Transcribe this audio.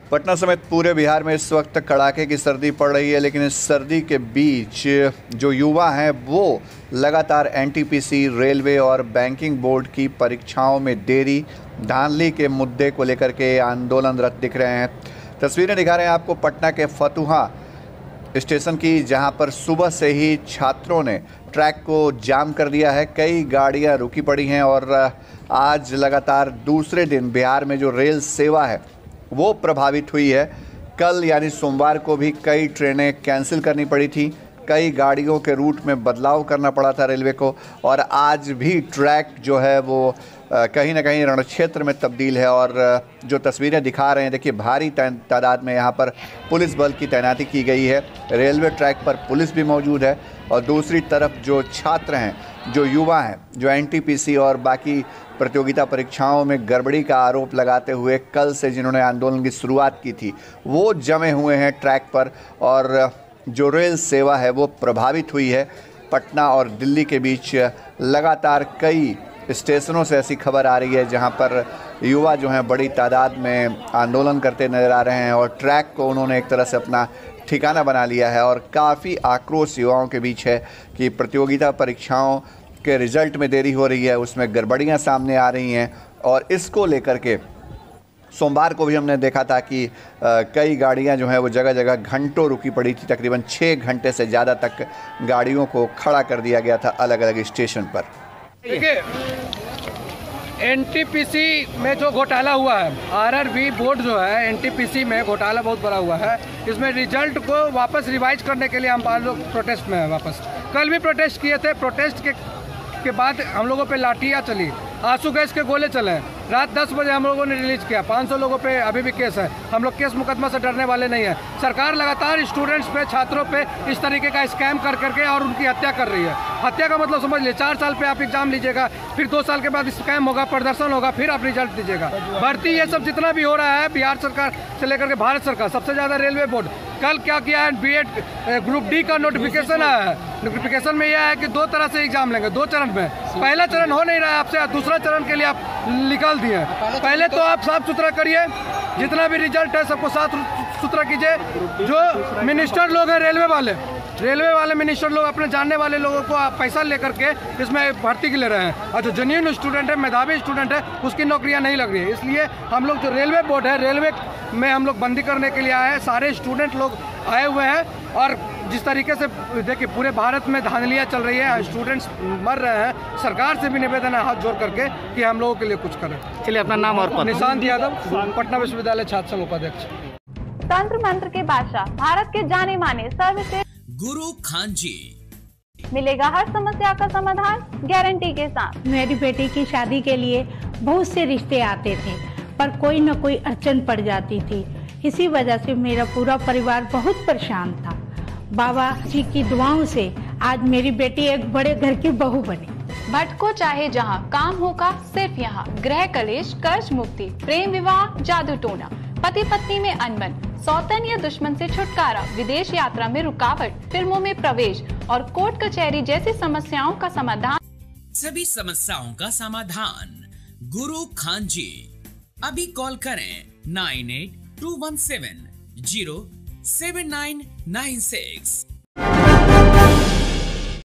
पटना समेत पूरे बिहार में इस वक्त कड़ाके की सर्दी पड़ रही है, लेकिन इस सर्दी के बीच जो युवा हैं वो लगातार एनटीपीसी, रेलवे और बैंकिंग बोर्ड की परीक्षाओं में देरी, धांधली के मुद्दे को लेकर के आंदोलनरत दिख रहे हैं। तस्वीरें दिखा रहे हैं आपको पटना के फतुहा स्टेशन की, जहां पर सुबह से ही छात्रों ने ट्रैक को जाम कर दिया है। कई गाड़ियां रुकी पड़ी हैं और आज लगातार दूसरे दिन बिहार में जो रेल सेवा है वो प्रभावित हुई है। कल यानी सोमवार को भी कई ट्रेनें कैंसिल करनी पड़ी थी, कई गाड़ियों के रूट में बदलाव करना पड़ा था रेलवे को, और आज भी ट्रैक जो है वो कहीं ना कहीं रण क्षेत्र में तब्दील है। और जो तस्वीरें दिखा रहे हैं, देखिए भारी तादाद में यहाँ पर पुलिस बल की तैनाती की गई है। रेलवे ट्रैक पर पुलिस भी मौजूद है और दूसरी तरफ जो छात्र हैं, जो युवा हैं, जो एनटीपीसी और बाकी प्रतियोगिता परीक्षाओं में गड़बड़ी का आरोप लगाते हुए कल से जिन्होंने आंदोलन की शुरुआत की थी, वो जमे हुए हैं ट्रैक पर और जो रेल सेवा है वो प्रभावित हुई है। पटना और दिल्ली के बीच लगातार कई स्टेशनों से ऐसी खबर आ रही है जहां पर युवा जो हैं बड़ी तादाद में आंदोलन करते नज़र आ रहे हैं और ट्रैक को उन्होंने एक तरह से अपना ठिकाना बना लिया है। और काफ़ी आक्रोश युवाओं के बीच है कि प्रतियोगिता परीक्षाओं के रिज़ल्ट में देरी हो रही है, उसमें गड़बड़ियां सामने आ रही हैं। और इसको लेकर के सोमवार को भी हमने देखा था कि कई गाड़ियां जो हैं वो जगह जगह घंटों रुकी पड़ी थी। तकरीबन 6 घंटे से ज़्यादा तक गाड़ियों को खड़ा कर दिया गया था अलग अलग स्टेशन पर। देखिए, एनटीपीसी में जो घोटाला हुआ है, आरआरबी बोर्ड जो है, एनटीपीसी में घोटाला बहुत बड़ा हुआ है। इसमें रिजल्ट को वापस रिवाइज करने के लिए हम लोग प्रोटेस्ट में हैं वापस। कल भी प्रोटेस्ट किए थे। प्रोटेस्ट के बाद हम लोगों पे लाठियाँ चली, आंसू गैस के गोले चले। रात 10 बजे हम लोगों ने रिलीज किया। 500 लोगों पे अभी भी केस है। हम लोग केस मुकदमा से डरने वाले नहीं है। सरकार लगातार स्टूडेंट्स पे, छात्रों पे इस तरीके का स्कैम कर करके और उनकी हत्या कर रही है। हत्या का मतलब समझ लीजिए, 4 साल पे आप एग्जाम लीजिएगा, फिर 2 साल के बाद स्कैम होगा, प्रदर्शन होगा, फिर आप रिजल्ट दीजिएगा। भर्ती ये सब जितना भी हो रहा है, बिहार सरकार से लेकर के भारत सरकार, सबसे ज़्यादा रेलवे बोर्ड। कल क्या किया है, बीएड ग्रुप डी का नोटिफिकेशन आया है। नोटिफिकेशन में यह है कि 2 तरह से एग्जाम लेंगे, 2 चरण में। पहला चरण हो नहीं रहा है आपसे, दूसरा चरण के लिए आप निकाल दिए। पहले तो आप साफ सुथरा करिए, जितना भी रिजल्ट है सबको साफ सुथरा कीजिए। जो मिनिस्टर लोग हैं, रेलवे वाले मिनिस्टर लोग अपने जानने वाले लोगों को पैसा लेकर के इसमें भर्ती के ले रहे हैं, और जो जेन्युइन स्टूडेंट है, मेधावी स्टूडेंट है, उसकी नौकरियां नहीं लग रही है। इसलिए हम लोग जो रेलवे बोर्ड है, रेलवे में हम लोग बंदी करने के लिए आए हैं। सारे स्टूडेंट लोग आए हुए हैं और जिस तरीके से देखिए पूरे भारत में धांधलियाँ चल रही है, स्टूडेंट्स मर रहे हैं। सरकार से भी निवेदन है हाथ जोड़ करके कि हम लोगों के लिए कुछ करें। चलिए, अपना नाम और निशांत यादव, पटना विश्वविद्यालय छात्र संघ उपाध्यक्ष। तंत्र मंत्र के बादशाह, भारत के जाने माने सर्वश्रेष्ठ गुरु खान जी, मिलेगा हर समस्या का समाधान गारंटी के साथ। मेरी बेटी की शादी के लिए बहुत से रिश्ते आते थे, पर कोई न कोई अड़चन पड़ जाती थी। इसी वजह से मेरा पूरा परिवार बहुत परेशान था। बाबा जी की दुआओं से आज मेरी बेटी एक बड़े घर की बहू बनी। भटको चाहे जहां, काम होगा सिर्फ यहाँ। गृह कलेश, कर्ज मुक्ति, प्रेम विवाह, जादू टोना, पति पत्नी में अनबन, सौतन या दुश्मन से छुटकारा, विदेश यात्रा में रुकावट, फिल्मों में प्रवेश और कोर्ट कचहरी जैसी समस्याओं का समाधान। सभी समस्याओं का समाधान गुरु खान जी। अभी कॉल करें 9821707996।